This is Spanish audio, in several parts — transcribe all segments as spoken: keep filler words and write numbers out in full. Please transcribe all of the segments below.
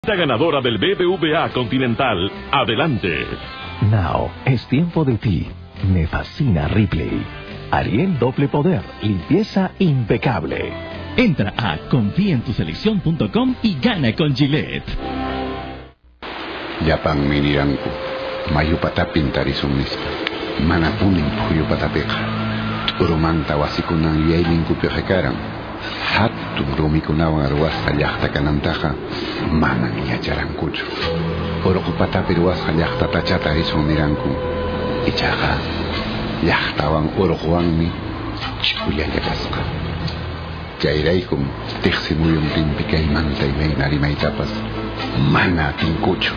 La ganadora del B B V A Continental, adelante. Now, es tiempo de ti. Me fascina Ripley. Ariel doble poder, limpieza impecable. Entra a confía en tu selección punto com y gana con Gillette. Yapan miniranku, mayupatapin tarisumnispa. Manapunin huyupatapiqa. Urumanta wasikunan yayninkupi qikaran. Hatun rumikunawan arwasqa llaqta kanantaqa manan yacharankuchu. Urqupatapi ruwasqa llaqta tachata risunniranku. Ichaqa llaqtawan urquwanmi ch'ullalla kasqa. Chayraykum tiqsi muyuntinpi kaymanta imayna rimaytapas mana atinkuchu.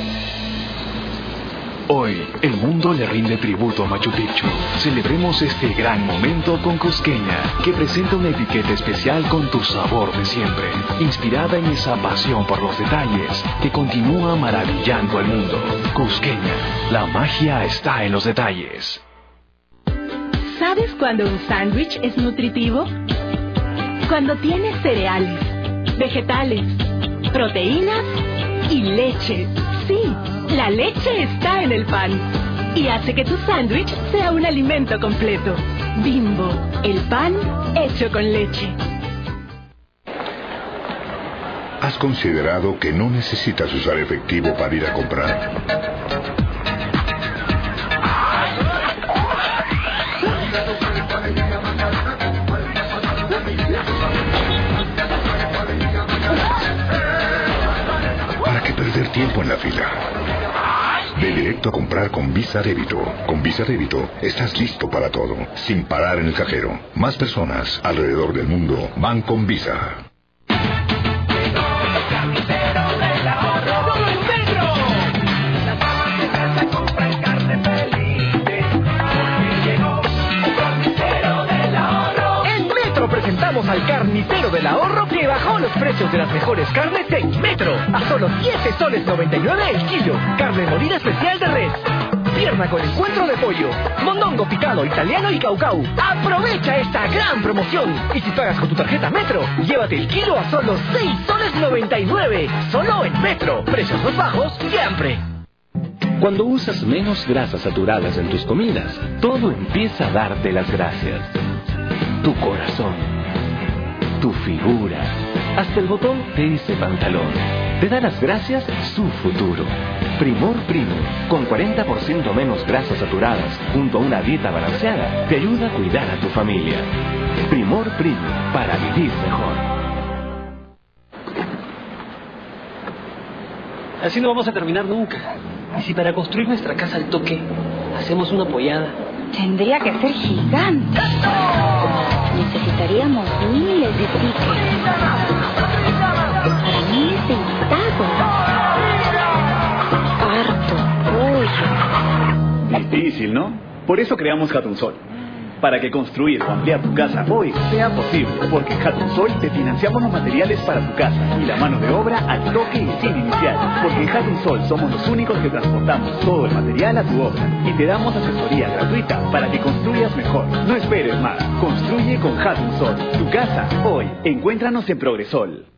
Hoy, el mundo le rinde tributo a Machu Picchu. Celebremos este gran momento con Cusqueña, que presenta una etiqueta especial con tu sabor de siempre, inspirada en esa pasión por los detalles que continúa maravillando al mundo. Cusqueña, la magia está en los detalles. ¿Sabes cuándo un sándwich es nutritivo? Cuando tiene cereales, vegetales, proteínas y leche. Sí, la leche está en el pan y hace que tu sándwich sea un alimento completo. Bimbo, el pan hecho con leche. ¿Has considerado que no necesitas usar efectivo para ir a comprar? ¿Para qué perder tiempo en la fila? Ve directo a comprar con Visa Débito. Con Visa Débito estás listo para todo, sin parar en el cajero. Más personas alrededor del mundo van con Visa. Presentamos al Carnicero del Ahorro, que bajó los precios de las mejores carnes en Metro a solo siete soles noventa y nueve el kilo. Carne molida especial de res, pierna con encuentro de pollo, mondongo picado italiano y caucau. Aprovecha esta gran promoción y si pagas con tu tarjeta Metro, llévate el kilo a solo seis soles noventa y nueve. Solo en Metro, precios más bajos siempre. Cuando usas menos grasas saturadas en tus comidas, todo empieza a darte las gracias. Tu corazón, tu figura, hasta el botón de ese pantalón. Te da las gracias su futuro. Primor Primo, con cuarenta por ciento menos grasas saturadas, junto a una dieta balanceada, te ayuda a cuidar a tu familia. Primor Primo, para vivir mejor. Así no vamos a terminar nunca. ¿Y si para construir nuestra casa al toque hacemos una pollada? Tendría que ser gigante. Necesitaríamos miles de tickets. Para miles de invitados. Harto pollo. Difícil, ¿no? Por eso creamos Hatunsol. Para que construir o ampliar tu casa hoy sea posible. Porque en Hatunsol te financiamos los materiales para tu casa y la mano de obra al toque y sin inicial. Porque en Hatunsol somos los únicos que transportamos todo el material a tu obra y te damos asesoría gratuita para que construyas mejor. No esperes más. Construye con Hatunsol. Tu casa hoy. Encuéntranos en Progresol.